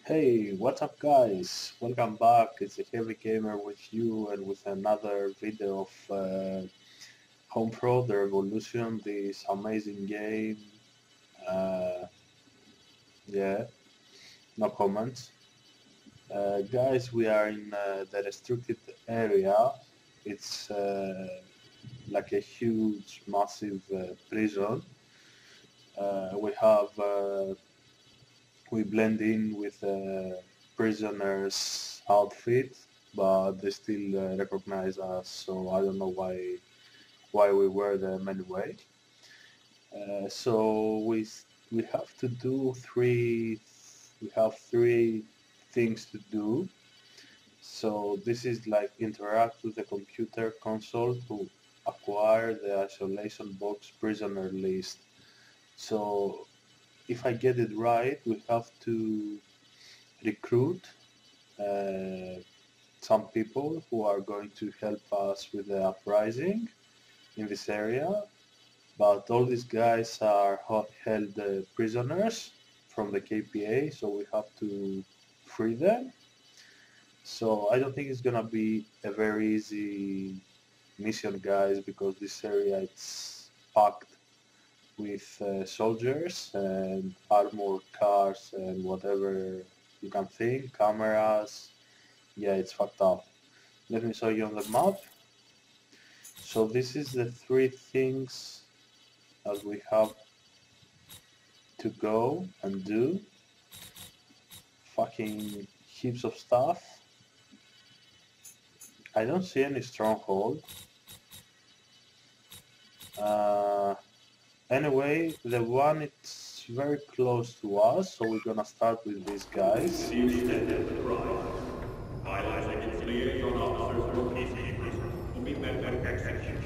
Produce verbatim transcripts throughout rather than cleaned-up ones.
Hey, what's up guys? Welcome back. It's the Heavy Gamer with you and with another video of uh, Homefront, the Revolution, this amazing game. Uh, yeah, no comments. Uh, guys, we are in uh, the restricted area. It's uh, like a huge, massive uh, prison. Uh, we have uh, we blend in with the prisoners' outfit, but they still uh, recognize us. So I don't know why why we wear them anyway. Uh, so we we have to do three. We have three things to do. So this is like interact with the computer console to acquire the isolation box prisoner list. So if I get it right, we have to recruit uh, some people who are going to help us with the uprising in this area. But all these guys are held uh, prisoners from the K P A, so we have to free them. So I don't think it's gonna be a very easy mission, guys, because this area it's packed with uh, soldiers and armored cars and whatever you can think, cameras. Yeah, it's fucked up. Let me show you on the map. So this is the three things that we have to go and do. Fucking heaps of stuff. I don't see any stronghold. Uh, Anyway, the one it's very close to us, so we're gonna start with these guys. You stand at the crime. Violating its liaison officers or peacekeepers will be met with execution.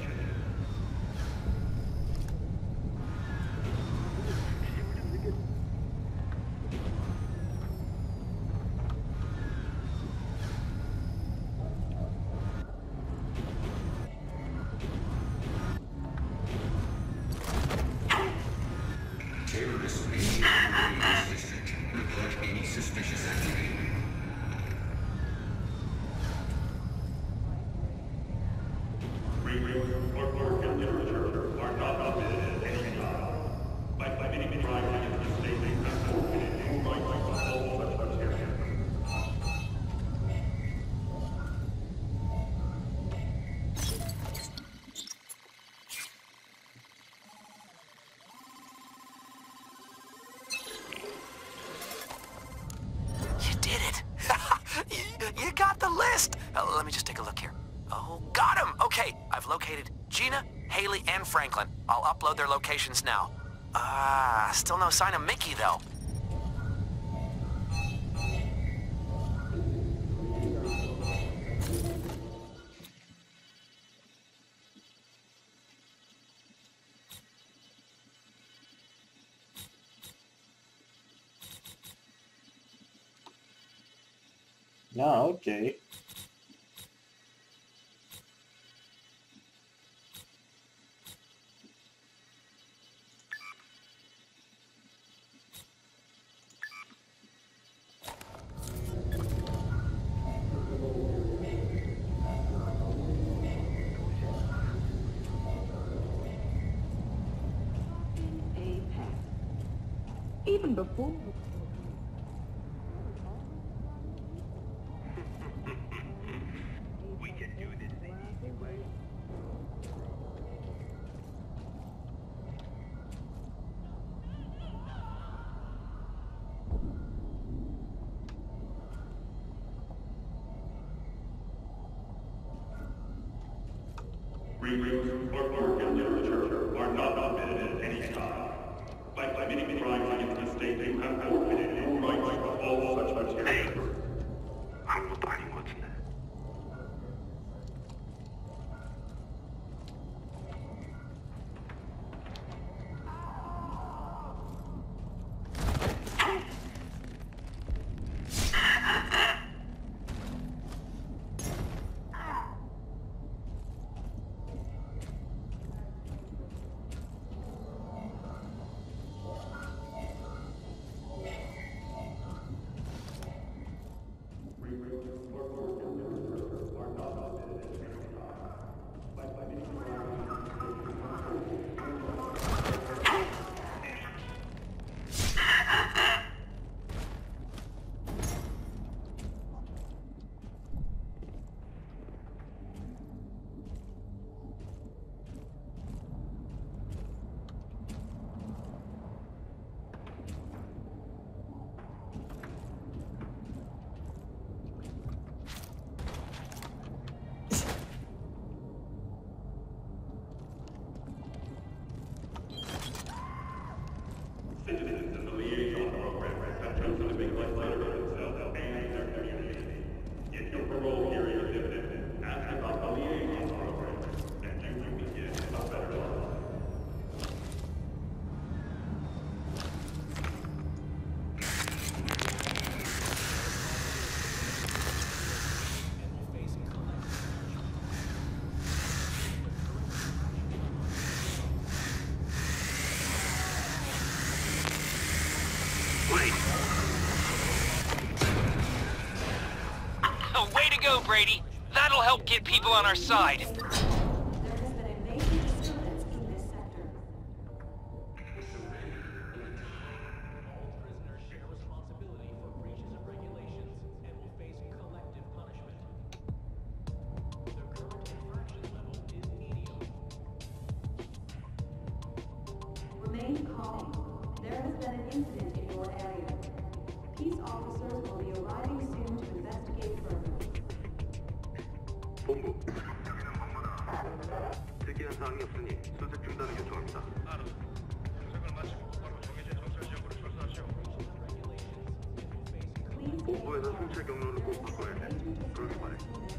Terrorists may be district. Report any suspicious activity. Reading or work and literature are not permitted at any time. By committing crimes against the state, they have forfeited any rights to all such material. You did it! you, you got the list! Uh, let me just take a look here. Oh, got him! Okay, I've located Gina, Haley, and Franklin. I'll upload their locations now. Ah, uh, still no sign of Mickey, though. Yeah, okay. Even before. We can do this the easy way. Reading or work and literature are not permitted at any time. By committing crimes against the state, they have forfeited any rights to all such material. I'm the party what's next. Brady. That'll help get people on our side. Remain calm. There has been an incident in your area. Peace officers will be arriving soon to investigate further. 본부. 특이한 사항이 없으니 수색 중단을 요청합니다. 알아. 수색을 마치고 바로 정해진 정찰 지역으로 철수하시오. 본부에서 순찰 경로를 꼭 바꿔야 돼. 그러길 바래.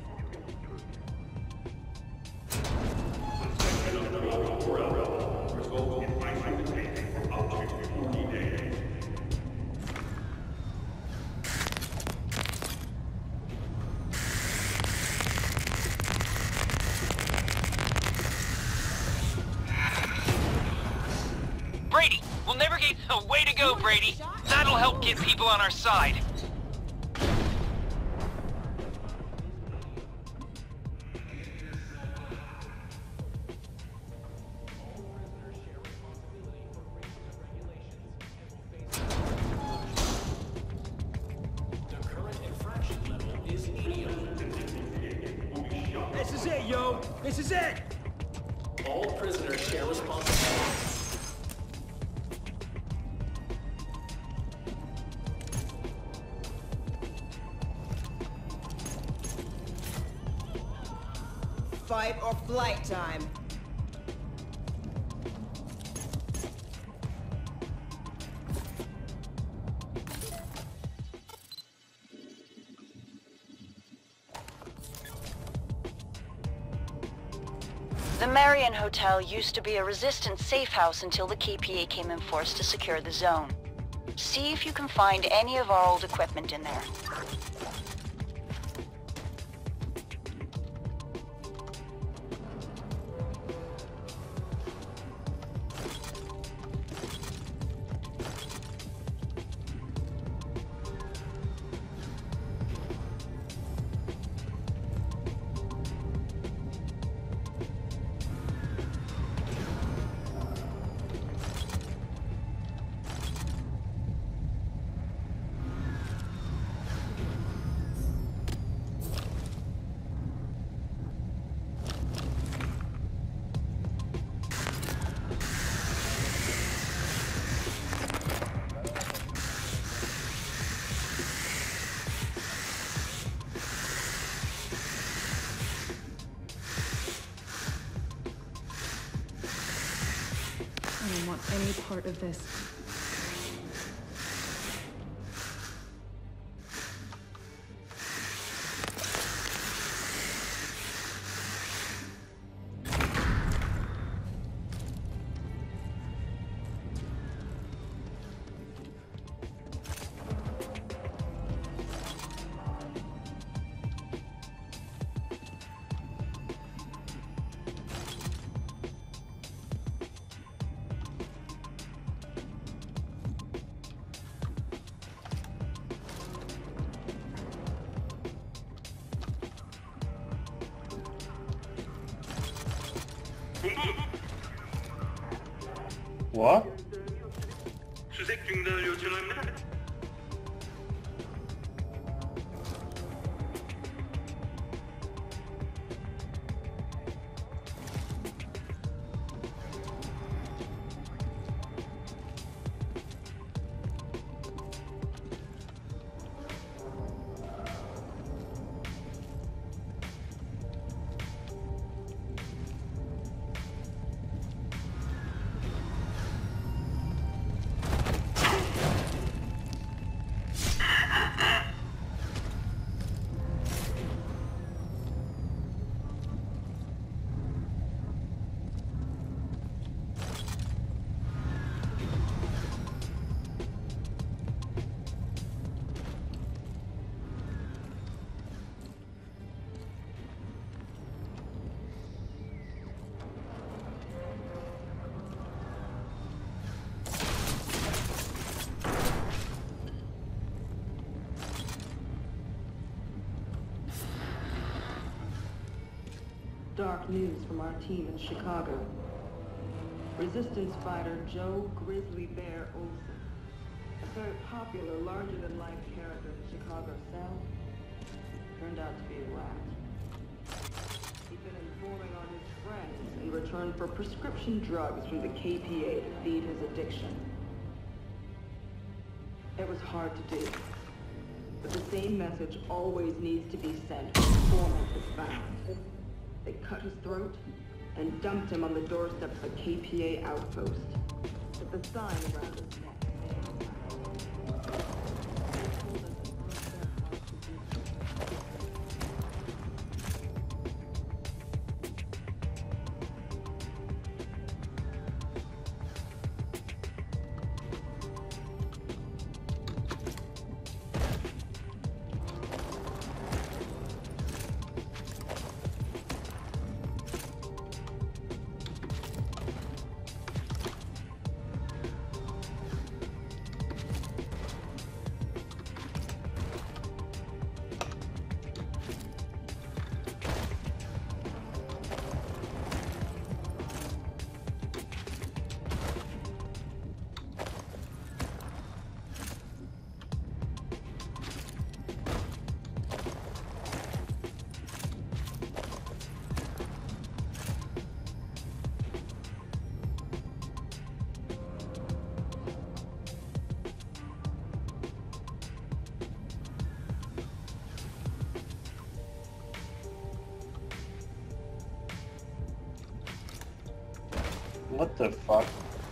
Brady, we'll never get... Oh, way to go, Brady. That'll help get people on our side. This is it, yo! This is it! All prisoners share responsibility. Fight or flight time. The Marion Hotel used to be a resistance safe house until the K P A came in force to secure the zone. See if you can find any of our old equipment in there. I don't want any part of this. What? 수색 중단을 요청합니다. dark news from our team in Chicago. Resistance fighter Joe Grizzly Bear Olsen, a very popular, larger-than-life character in the Chicago South, turned out to be a rat. He'd been informing on his friends in return for prescription drugs from the K P A to feed his addiction. It was hard to do, but the same message always needs to be sent when the informant is found. They cut his throat and dumped him on the doorstep of a K P A outpost, with the sign around his neck. What the fuck?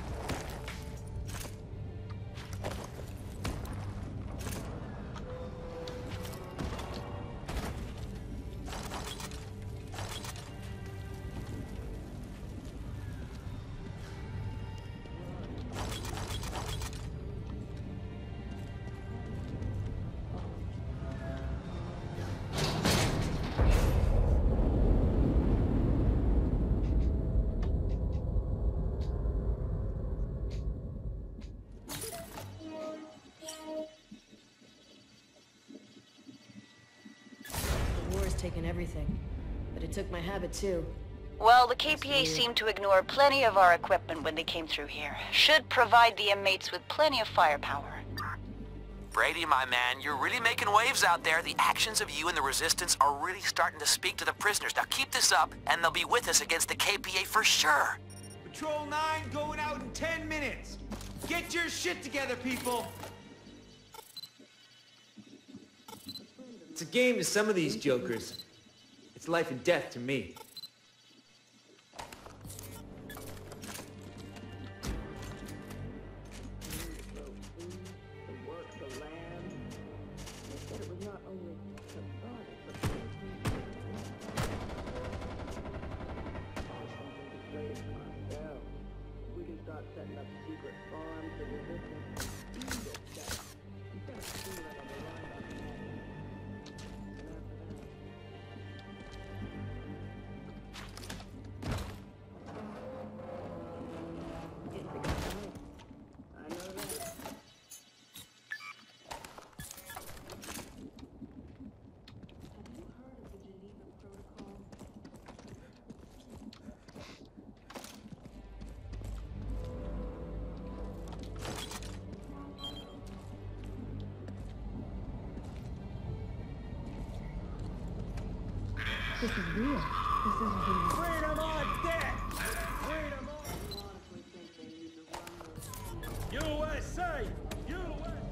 Taken everything, but it took my habit too. Well, the K P A seemed to ignore plenty of our equipment when they came through here. Should provide the inmates with plenty of firepower. Brady, my man, you're really making waves out there. The actions of you and the Resistance are really starting to speak to the prisoners. Now keep this up, and they'll be with us against the K P A for sure. Patrol nine going out in ten minutes. Get your shit together, people. It's a game to some of these jokers. It's life and death to me. We can start setting up secret farms for resistance. This is real. This is real. Freedom on deck! Freedom on... U S A! U S A!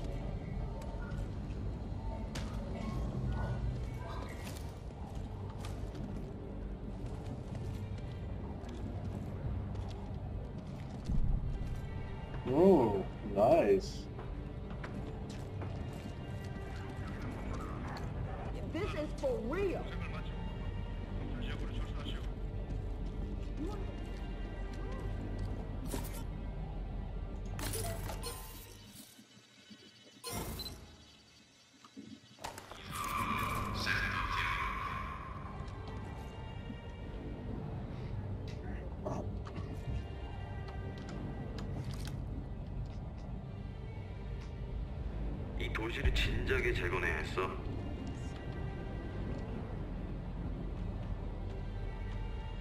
Oh, nice. This is for real. 이 도시를 진작에 재건해야 했어.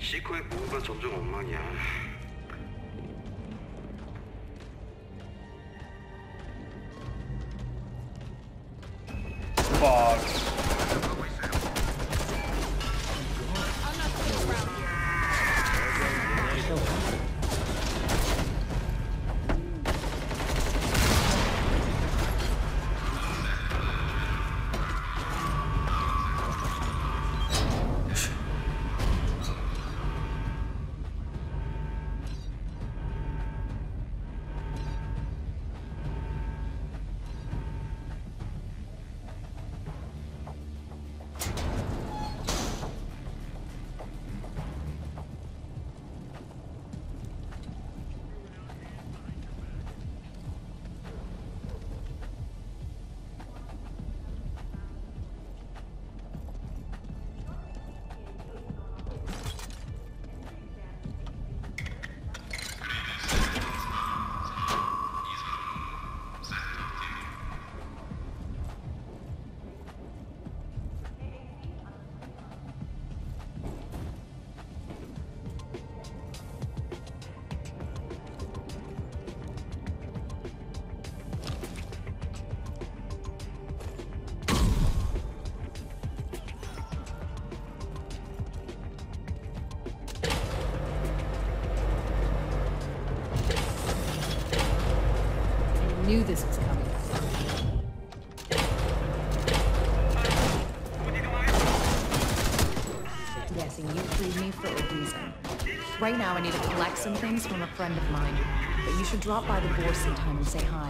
시커의 무브가 점점 엉망이야. Fuck. I knew this was coming. Guessing you freed me for a reason. Right now I need to collect some things from a friend of mine, but you should drop by the boar sometime and say hi.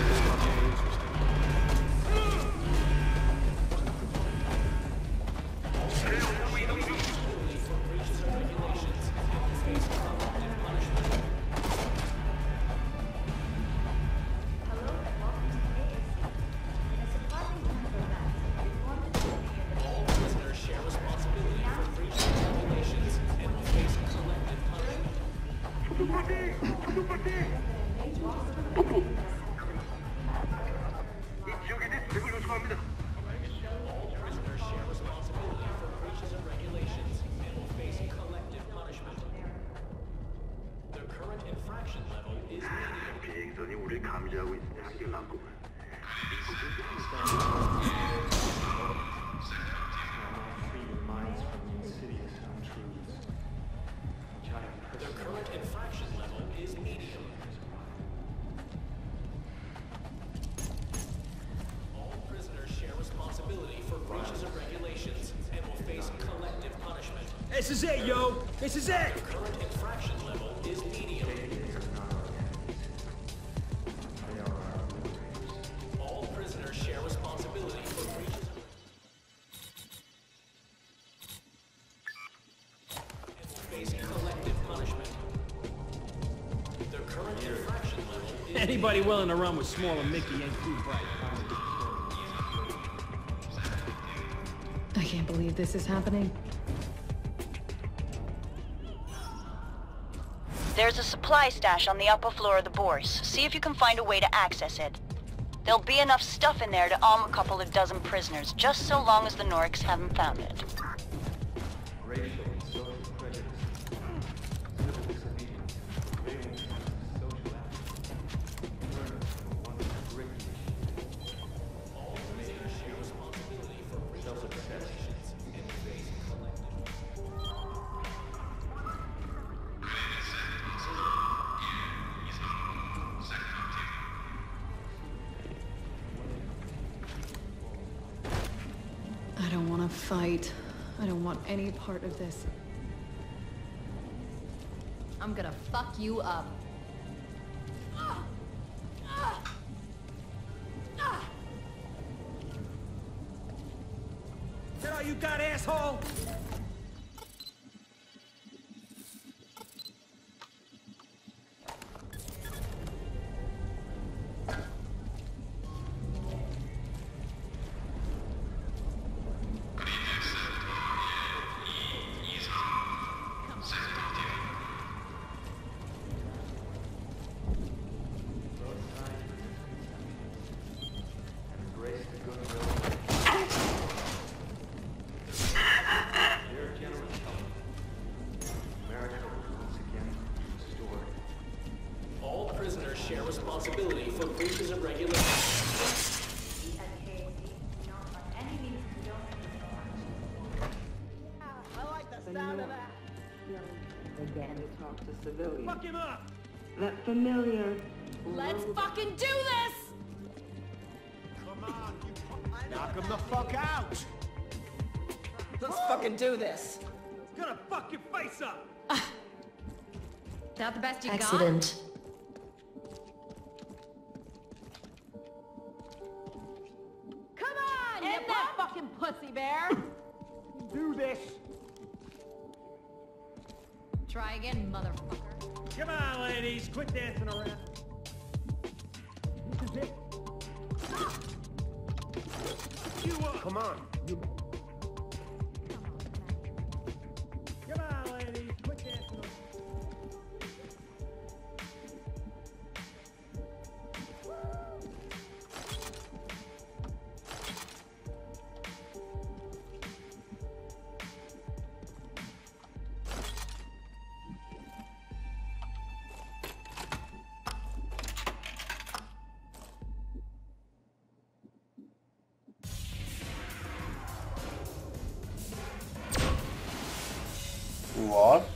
비행선이 우리를 감지하고 있으니 한결 낫구만. The current infraction level is medium. All prisoners share responsibility for breaches of regulations and will face collective punishment. This is it, yo! This is it! The current infraction level is medium. All prisoners share responsibility for breaches of and will face collective punishment. The current infraction level is Anybody willing to run with Small and Mickey ain't too bright. I can't believe this is happening. There's a supply stash on the upper floor of the Bourse. See if you can find a way to access it. There'll be enough stuff in there to arm a couple of dozen prisoners, just so long as the Norks haven't found it. Racial and social prejudice, civil disobedience, surveillance, social action, murder for one of the great issues. all prisoners share responsibility for breaches of regulations and will face collective. I don't want to fight. I don't want any part of this. I'm gonna fuck you up. Is that all you got, asshole? Embrace the goodwill. Their generous help. for breaches of regulation. I like the sound of that. Again to talk to civilians. Fuck him up! That familiar. Let's fucking do this! Knock him the fuck out! Let's fucking do this. It's gonna fuck your face up! That the best you Accident. got? Come on, you that fucking pussy bear! Do this! Try again, motherfucker. Come on, ladies, quit dancing around. This is it! You up! Come on! You... Come on, ladies, quit dancing around. What?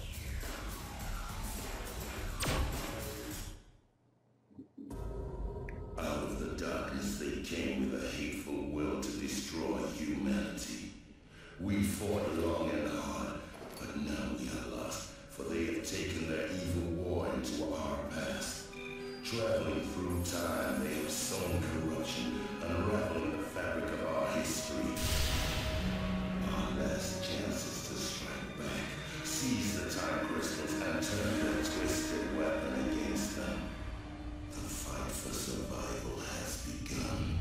Out of the darkness they came with a hateful will to destroy humanity. We fought long and hard, but now we are lost, for they have taken their evil war into our past. Traveling through time, they have sown corruption, unraveling the fabric of our history. Our last chance is to strike back, seize the time crystals, and turn their twisted weapon against them. The fight for survival has begun.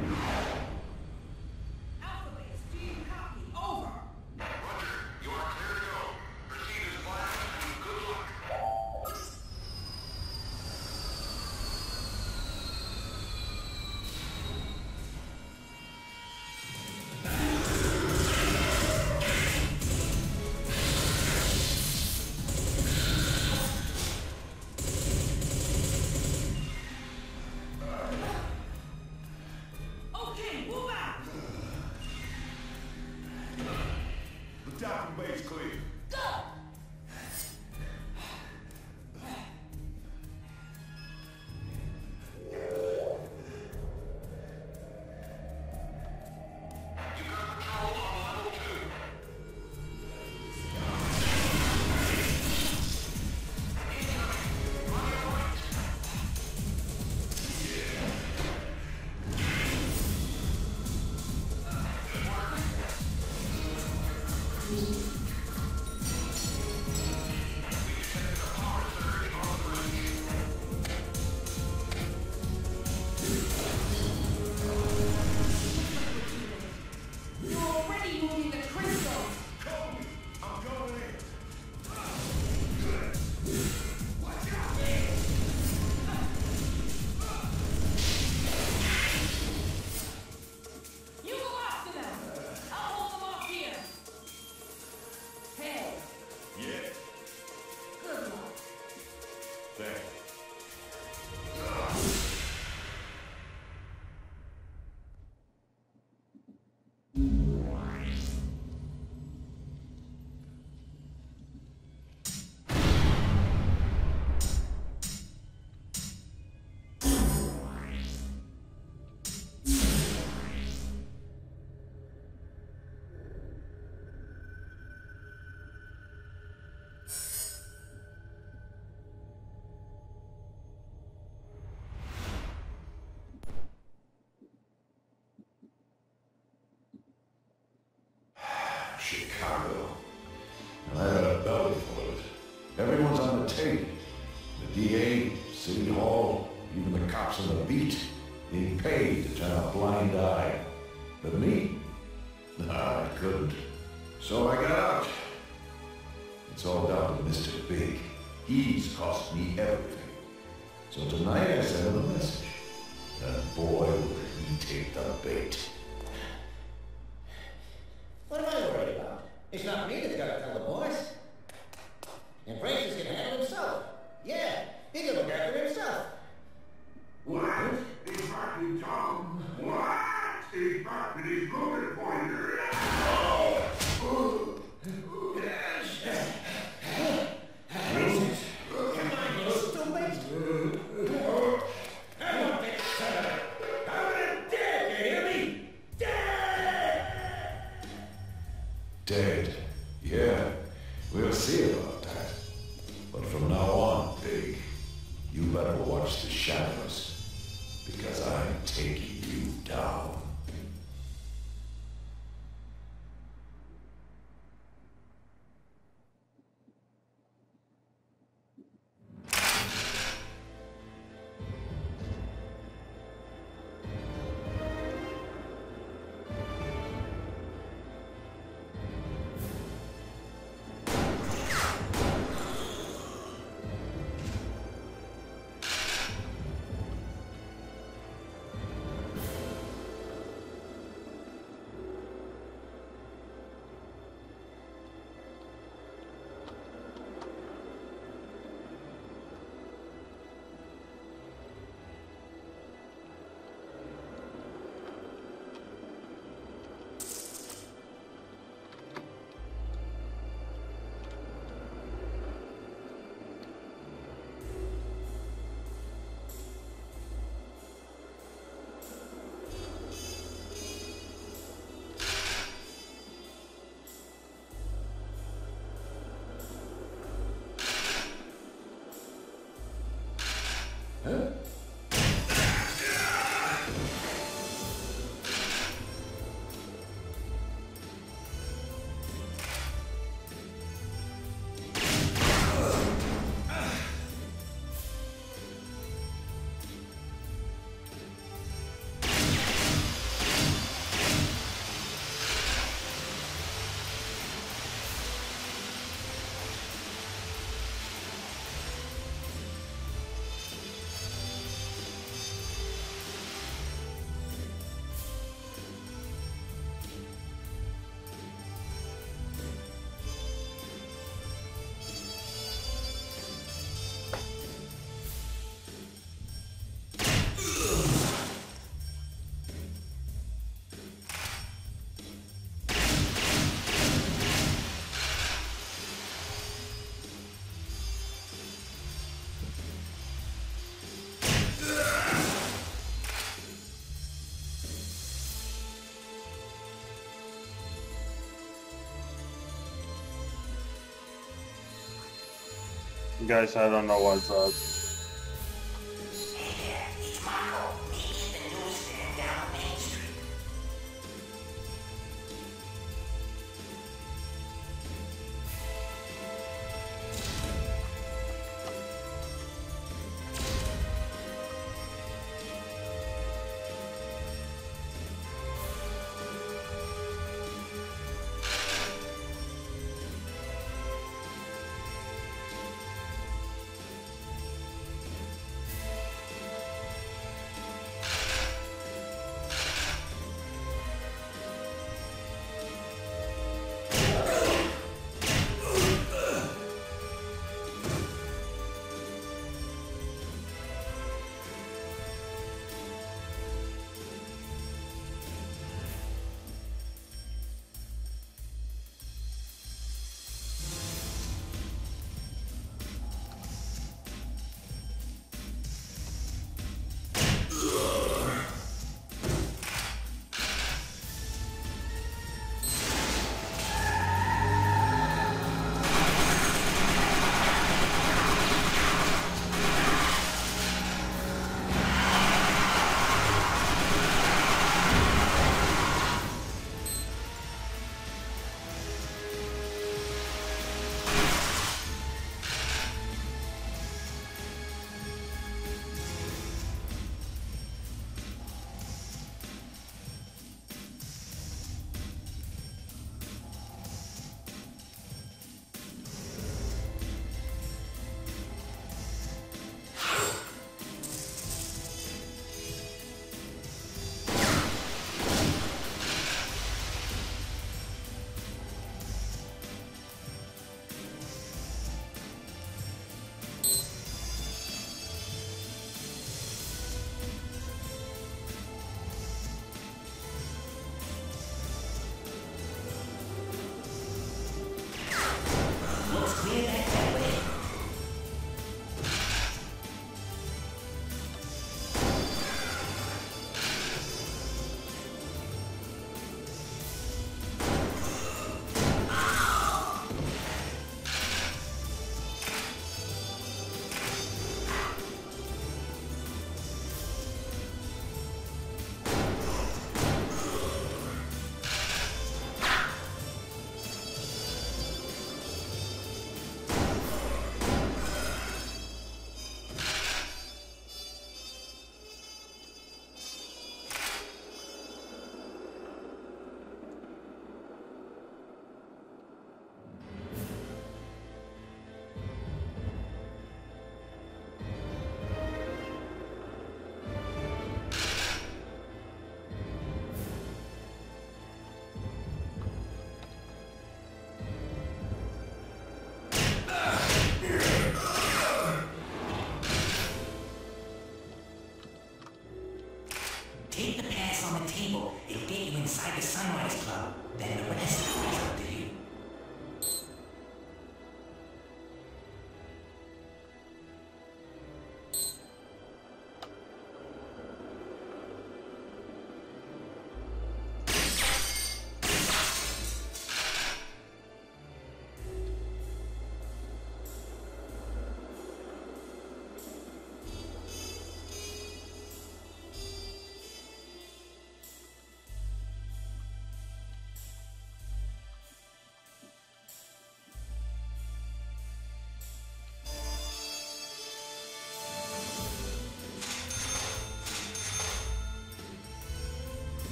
Alpha base, do you copy? Over. Roger, you are clear to go. Proceed as planned and good luck. Okay, move out. The top of base clear. Go. You got control on level two. You're already moving the crystals. I'm going in. You go after them. I'll hold them off here. Hey, Yeah, good luck. thanks. Chicago. And I got a belly full of it. Everyone's on the tape. The D A, City Hall, even the cops on the beat, being paid to turn a blind eye. But me? Nah, I couldn't. So I got out. It's all down to Mister Big. He's cost me everything. So tonight I sent him a message. And boy, will he take the bait. What am I worried about? It's not me that's got to tell the boys. And Francis can handle himself. Yeah, he can look after himself. What? He's looking for you. Dead. Yeah, we'll see about that. But from now on, Big, you better watch the shadows, because I'm taking you down. Huh? Guys, I don't know what's up.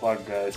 fuck, guys?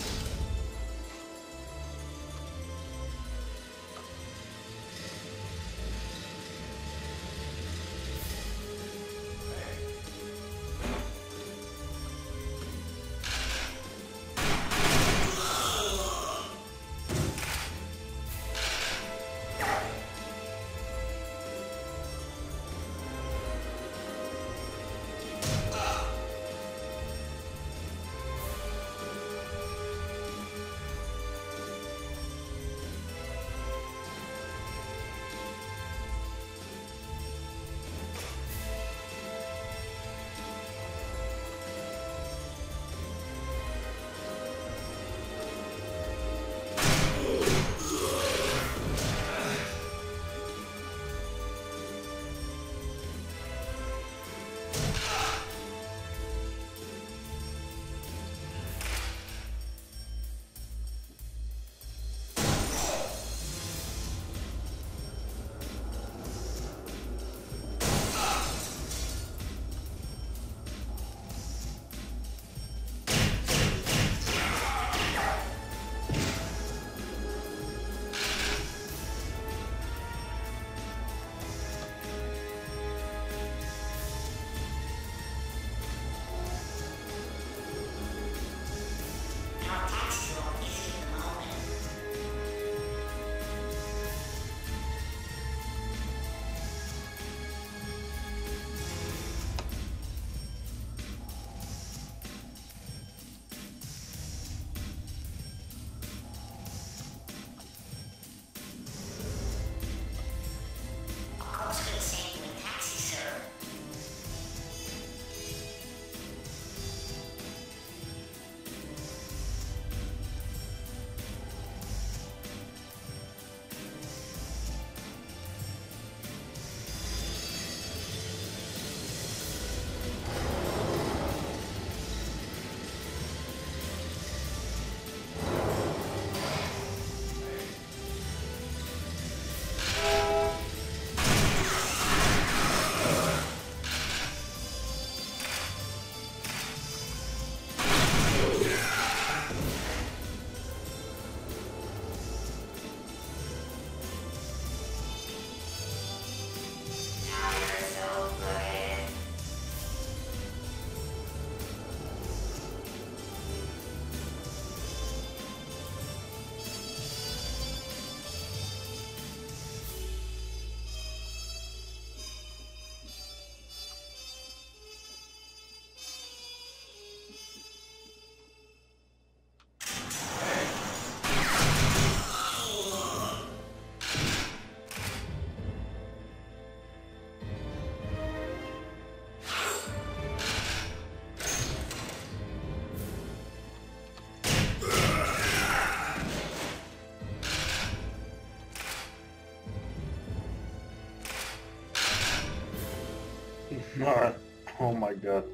Oh my god.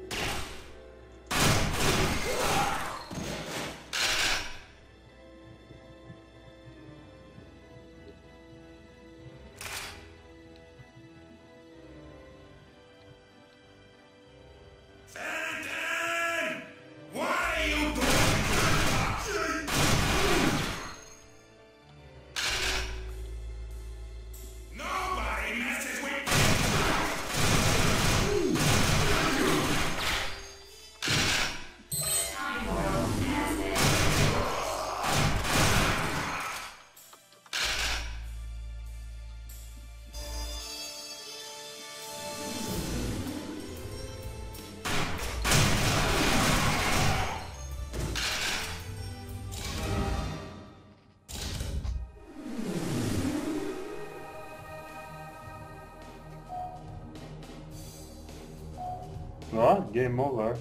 What? Game over.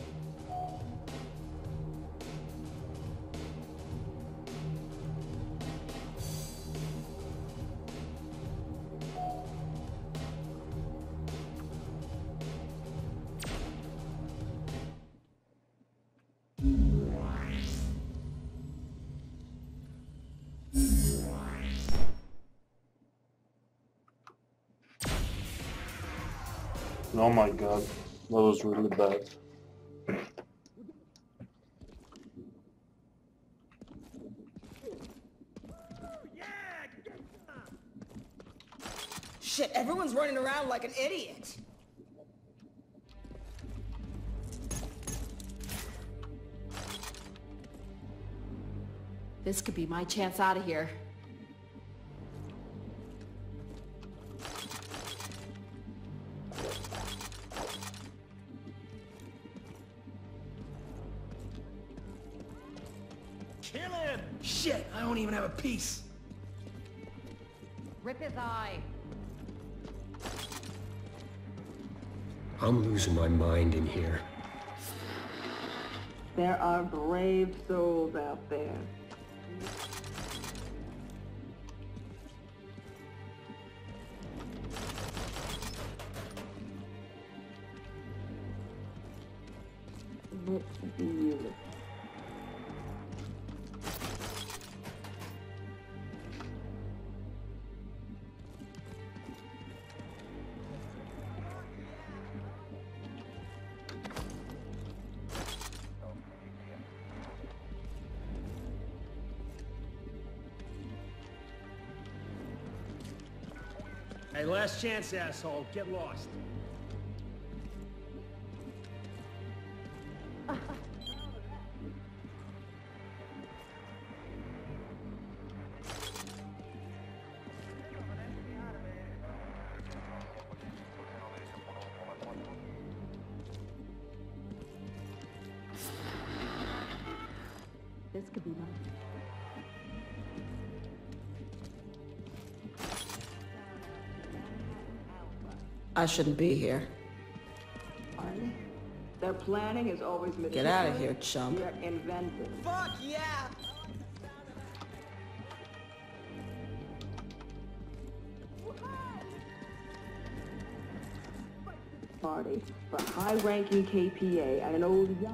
Oh my god, that was really bad. Shit, everyone's running around like an idiot. This could be my chance out of here. Kill him! Shit, I don't even have a piece. Rip his eye. I'm losing my mind in here. There are brave souls out there. Looks beautiful. Hey, last chance, asshole. Get lost. This could be mine. I shouldn't be here. Their planning is always meticulous. Get out of here, chump. They're inventive. Fuck yeah! Party for high-ranking K P A and an old yacht.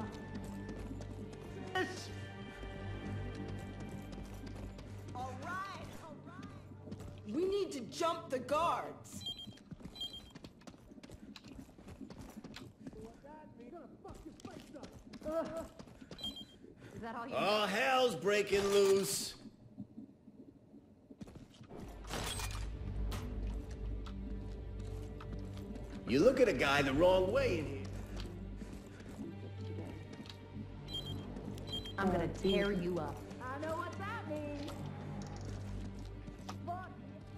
All right, all right. We need to jump the guards. Is that all you All hell's breaking loose. You look at a guy the wrong way in here. I'm gonna tear you up. I know what that means. Fuck.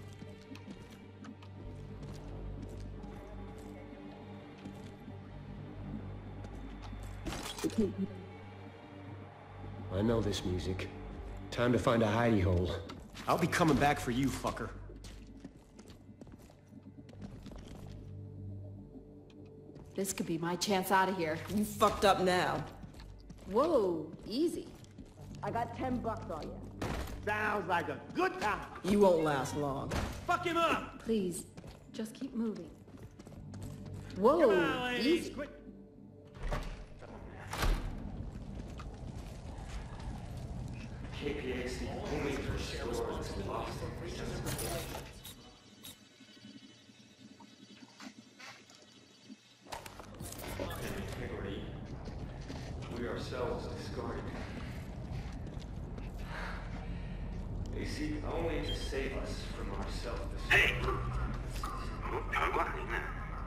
I know this music. Time to find a hidey hole. I'll be coming back for you, fucker. This could be my chance out of here. You fucked up now. Whoa, easy. I got ten bucks on you. Sounds like a good time. You won't last long. Fuck him up! Please, just keep moving. Come Whoa, on, ladies, easy. quick. K P X only restores lost integrity. We ourselves discarded. They seek only to save us from our self-destruction. 뭐 별거 아니네.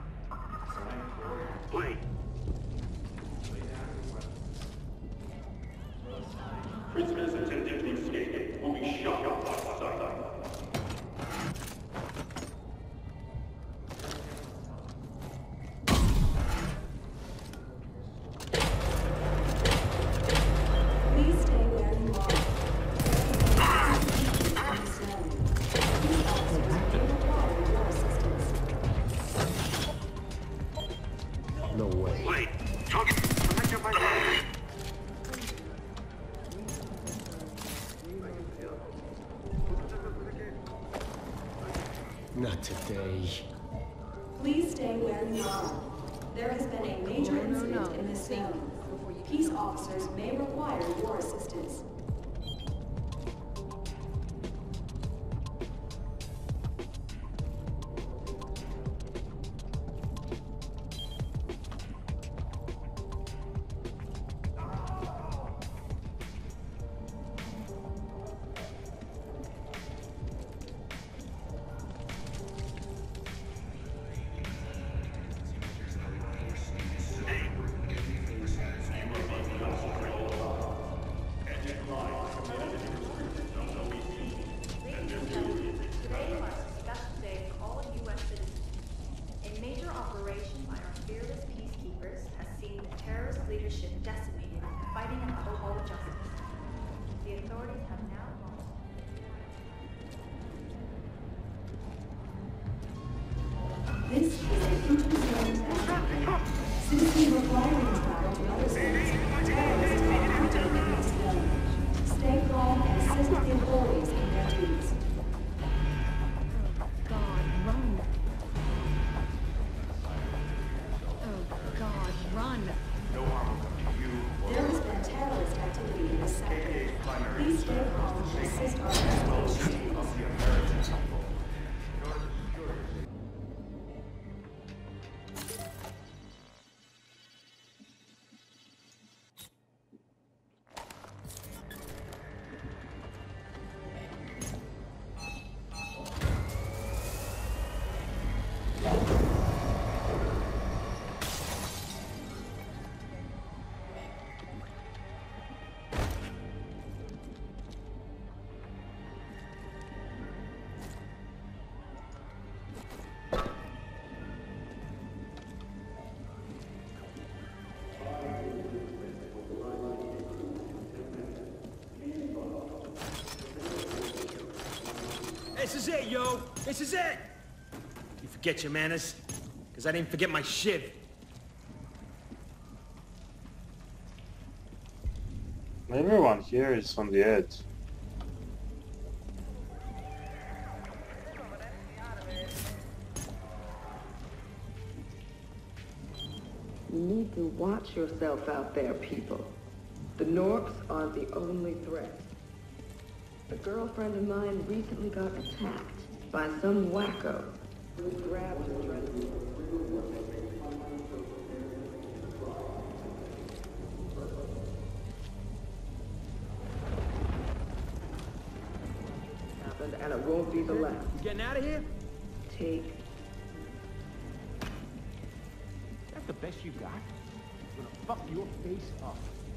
Wait. Prisoners attempting to escape will be shot outside. Please stay where you are. No way. Wait. 저기 잠깐 좀 봐요. Not today. Please stay where you are. There has been a major No, no, incident no. in this cell. Peace officers may require your assistance. see the terrorist leadership decimated, fighting at the Hall of Justice. The authorities have now launched. This is a future zone attack. Citizens requiring travel to other zones. Terrorists are active in this zone. Stay calm and assist the authorities in their duties. Oh, God, run. Oh, God, run. No harm will come to you or There has been terrorist activity in this sector. Please stay calm and assist our investigation teams. of the American people. In order to secure your safety. This is it, yo! This is it! You forget your manners? Because I didn't forget my shiv. Everyone here is on the edge. You need to watch yourself out there, people. The Norks are the only threat. A girlfriend of mine recently got attacked by some wacko who grabbed her dress. Happened, and it won't be the last. You getting out of here? Take. That's the best you got? I'm gonna fuck your face up.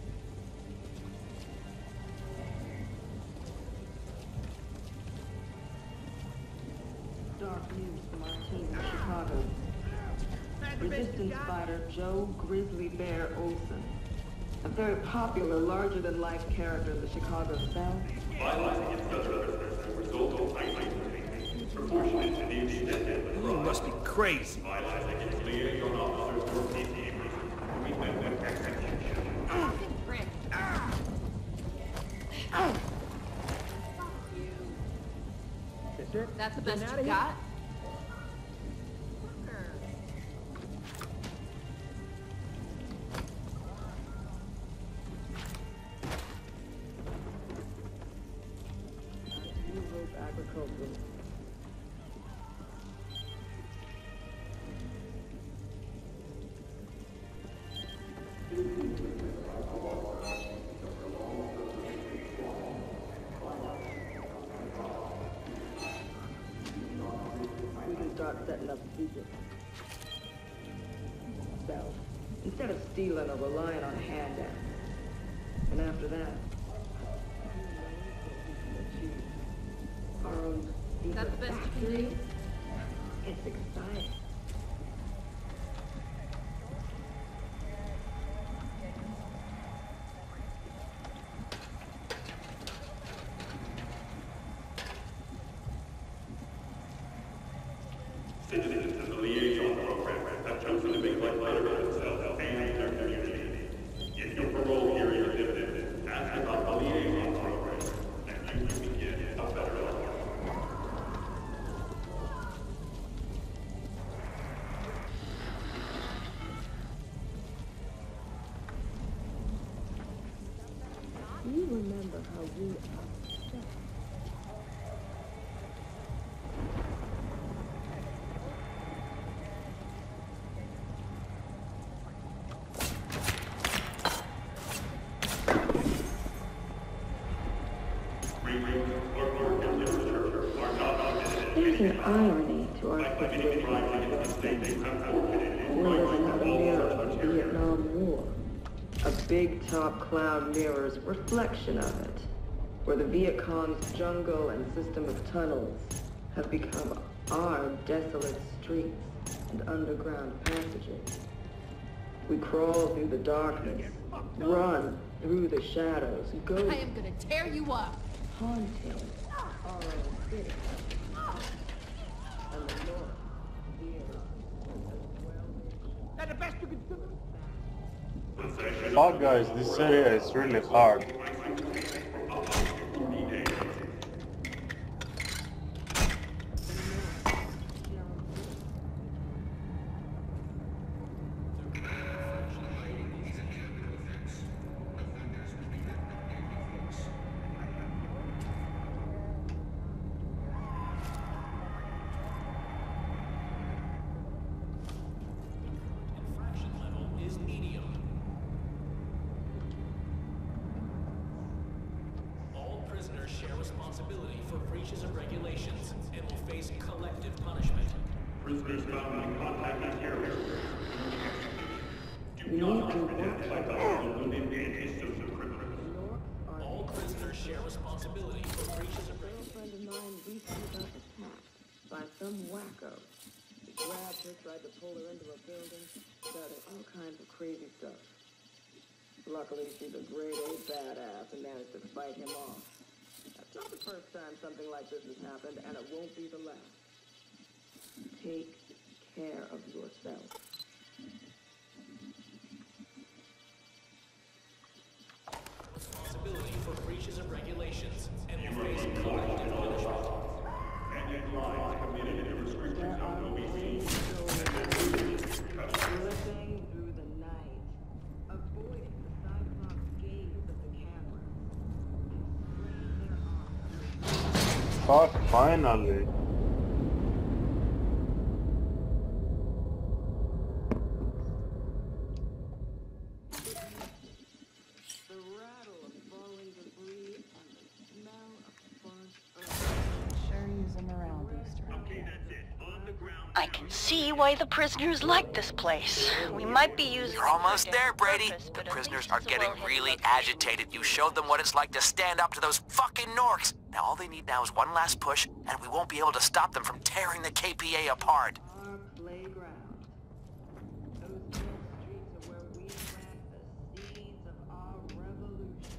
Dark news from our team in Chicago. Resistance fighter Joe Grizzly Bear Olson. A very popular, larger-than-life character in the Chicago South. Violence against such others as a result of isolating, proportionate to the extent of You must be crazy. violence against liaison officers or peacekeepers. We met them execution. Frick. That's it? That's the Getting best outta you here? got? New Hope Agricultural. We can start setting up secrets. So, instead of stealing or relying on handouts. And after that, our own secret That's the best you can factory. do? It's exciting. Citizens of the liaison program have chosen to make life better for themselves and their community. If your parole here is limited, ask about the liaison program, and you can begin a better life. Do you remember how we are? There's an irony to our situation. We're living out a mirror of the Vietnam War. A big top cloud mirrors reflection of it, where the Viet Cong's jungle and system of tunnels have become our desolate streets and underground passages. We crawl through the darkness, run through the shadows, go I am gonna tear you up. haunting our own city. And the North, here, That's the best you can do. Fuck guys, this area is really hard. Share responsibility for breaches of regulations and will face collective punishment. Prisoners found in contact with terrorists. Do We not need to protect by the limited anti-social criminals. All prisoners share responsibility for breaches of regulations. A friend of mine recently got attacked by some wacko. He grabbed her, tried to pull her into a building, started all kinds of crazy stuff. Luckily, she's a grade A badass and managed to fight him off. That's not the first time something like this has happened, and it won't be the last. Take care of yourself. Responsibility for breaches of regulations and will face collective punishment. Any crimes committed in a restricted zone will be seen. Slipping through the night, avoiding the Cyclops gaze of the camera. Fuck, finally. The rattle of falling debris and the smell of burnt earth. Sure use them around, Booster. Okay, that's it. On the ground. I can see why the prisoners like this place. We might be using You're it for a almost there, different Brady. purpose, The but at prisoners least are it's a getting well-hidden really location. agitated. You showed them what it's like to stand up to those fucking Norks. Now all they need now is one last push, and we won't be able to stop them from tearing the K P A apart. Our playground. Those dead streets are where we plant the seeds of our revolution.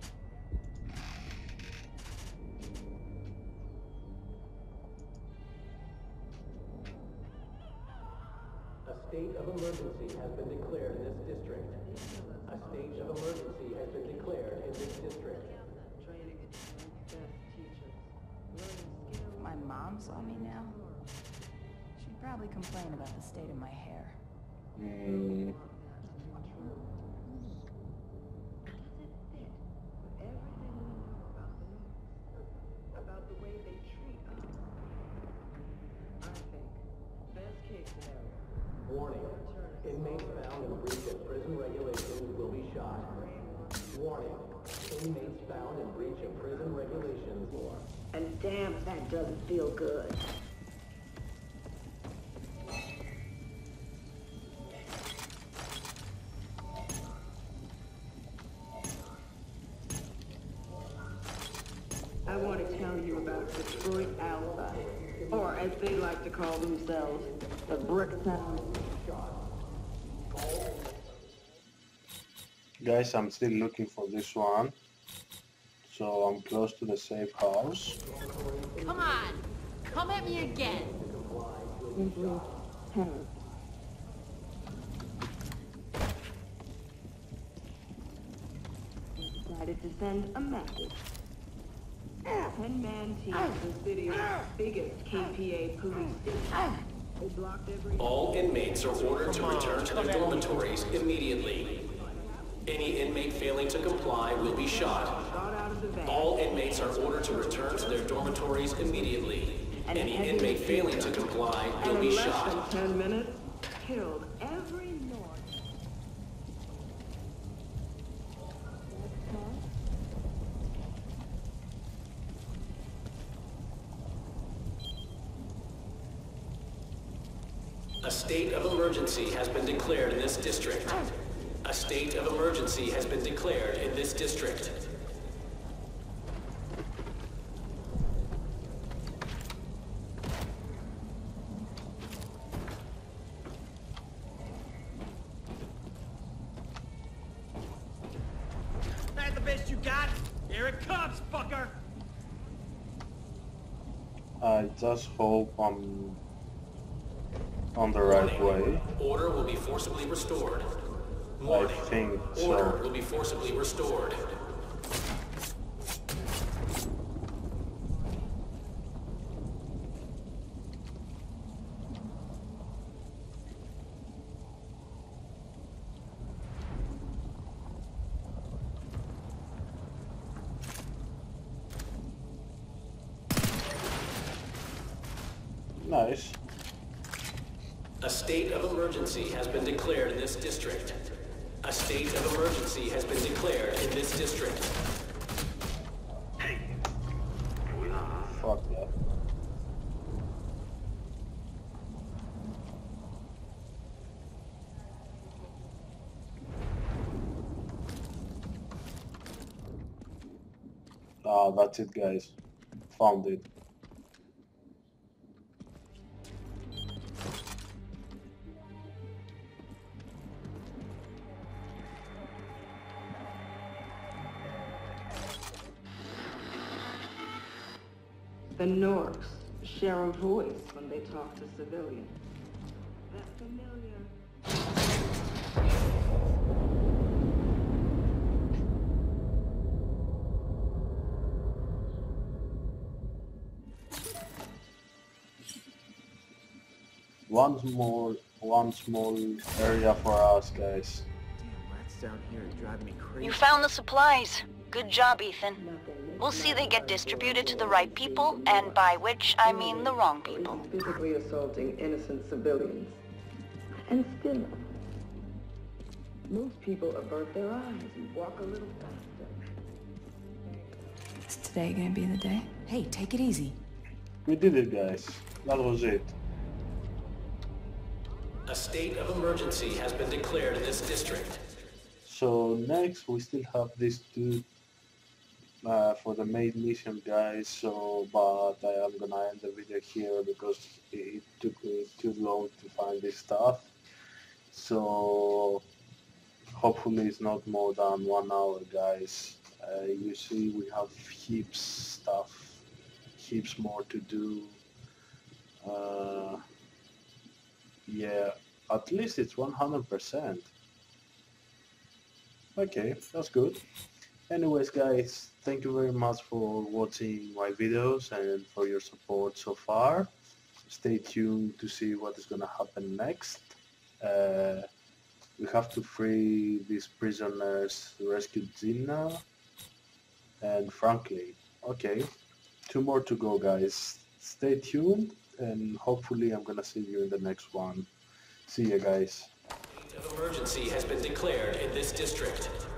A state of emergency has been declared in this district. A state of emergency has been declared in this district. Training the best teachers. Learning skills. My mom saw me now. She'd probably complain about the state of my hair. Mm. Does it fit with everything we know about the North? About the way they treat us? I think, best case scenario. Warning. Inmates found in breach of prison regulations will be shot. Warning. Inmates found in breach of prison regulations. And damn, if that doesn't feel good. I want to tell you about Detroit Alpha, or as they like to call themselves, the Brick Town. Guys, I'm still looking for this one. So I'm close to the safe house. Come on! Come at me again! Simply terror. They decided to send a message. Ten-man team to the city's biggest K P A police station. They blocked every... All inmates are ordered to return to their dormitories immediately. Any inmate failing to comply will be shot. All inmates are ordered to return to their dormitories immediately. Any inmate failing to comply will and be in less shot. than ten minutes, killed every North. A state of emergency has been declared in this district. A state of emergency has been declared in this district. Here it comes, fucker! I just hope I'm on the right way. Order will be forcibly restored. I think so. Order will be forcibly restored. Nice. A state of emergency has been declared in this district. A state of emergency has been declared in this district. Fuck that. Ah, that's it, guys. Found it. The Norks share a voice when they talk to civilians. That familiar... One more, one small area for us, guys. Damn, rats down here are driving me crazy. You found the supplies. Good job, Ethan. We'll see they get distributed to the right people, and by which I mean the wrong people. Physically assaulting innocent civilians. And still, most people avert their eyes and walk a little faster. Is today gonna be the day? Hey, take it easy. We did it, guys. That was it. A state of emergency has been declared in this district. So next we still have these two uh, for the main mission, guys. So, but I am gonna end the video here because it took me too long to find this stuff. So hopefully it's not more than one hour, guys. Uh, you see, we have heaps stuff, heaps more to do. Uh, yeah, at least it's one hundred percent. Okay, that's good. Anyways, guys, thank you very much for watching my videos and for your support so far. Stay tuned to see what is gonna happen next. Uh, we have to free these prisoners, rescue Gina and Franklin. Okay, two more to go, guys. Stay tuned, and hopefully I'm gonna see you in the next one. See ya, guys. State of emergency has been declared in this district.